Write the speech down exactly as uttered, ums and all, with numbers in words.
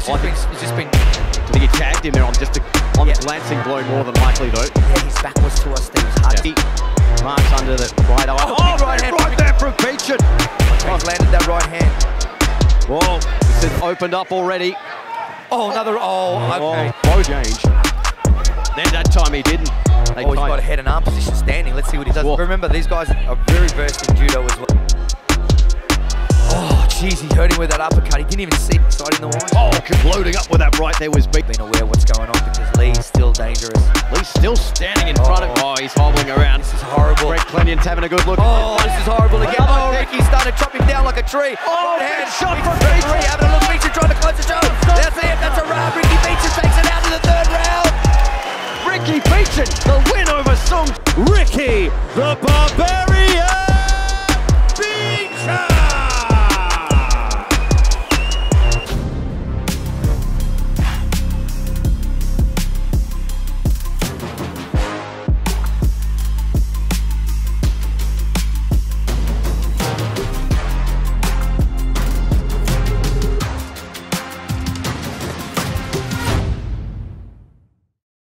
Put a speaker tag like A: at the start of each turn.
A: He's just, been, he's just been...
B: I think he tagged him there on just a on
A: yeah.
B: glancing blow more than likely though.
A: Yeah, he's backwards to us, Steve. Hard.
B: Yeah. Marks under the right eye.
A: Oh,
B: Oh,
A: right hand
B: right there from Biechun.
A: Oh, he's landed that right hand.
B: Whoa, this has opened up already.
A: Oh, another, oh, okay.
B: Oh, bow change. Then that time he didn't. They
A: Oh, he's got a head and arm position standing. Let's see what he does.
B: Whoa.
A: Remember, these guys are very versed in judo as well. Oh, jeez, he hurt him with that uppercut. He didn't even see it side in the wide.
B: Oh, loading up with that right there was big.
A: Being aware of what's going on because Lee's still dangerous.
B: Lee's still standing in front of him. Oh, he's hobbling around.
A: This is horrible.
B: Greg Clenyon's having a good look.
A: Oh, this is horrible again.
B: Another
A: Oh,
B: kick.
A: Ricky's starting to chop him down like a tree.
B: Oh,
A: Right
B: big
A: hand.
B: shot
A: Big
B: from
A: referee
B: Biechun.
A: having a look. Biechun trying to close the show. That's it. That's a wrap. Ricky Biechun takes it out to the third round.
B: Ricky Biechun, the win over Seung.
C: Ricky The Barbarian